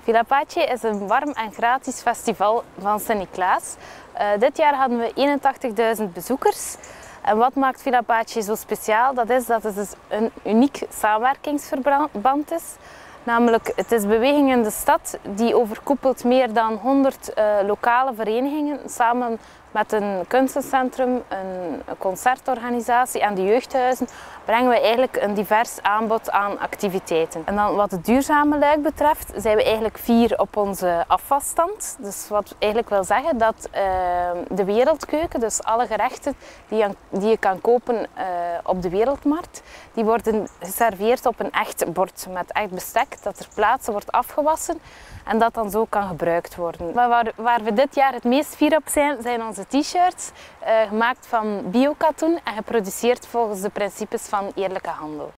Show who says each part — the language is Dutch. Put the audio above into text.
Speaker 1: Villa Pace is een warm en gratis festival van Sint-Niklaas. Dit jaar hadden we 81.000 bezoekers. En wat maakt Villa Pace zo speciaal? Dat het dus een uniek samenwerkingsverband is. Namelijk, het is beweging in de stad die overkoepelt meer dan 100 lokale verenigingen samen met een kunstencentrum, een concertorganisatie en de jeugdhuizen brengen we eigenlijk een divers aanbod aan activiteiten. En dan wat het duurzame luik betreft zijn we eigenlijk 4 op onze afvalstand. Dus wat eigenlijk wil zeggen dat de wereldkeuken, dus alle gerechten die je kan kopen op de wereldmarkt, die worden geserveerd op een echt bord met echt bestek dat ter plaatse wordt afgewassen en dat dan zo kan gebruikt worden. Maar waar we dit jaar het meest fier op zijn onze t-shirts, gemaakt van biokatoen en geproduceerd volgens de principes van eerlijke handel.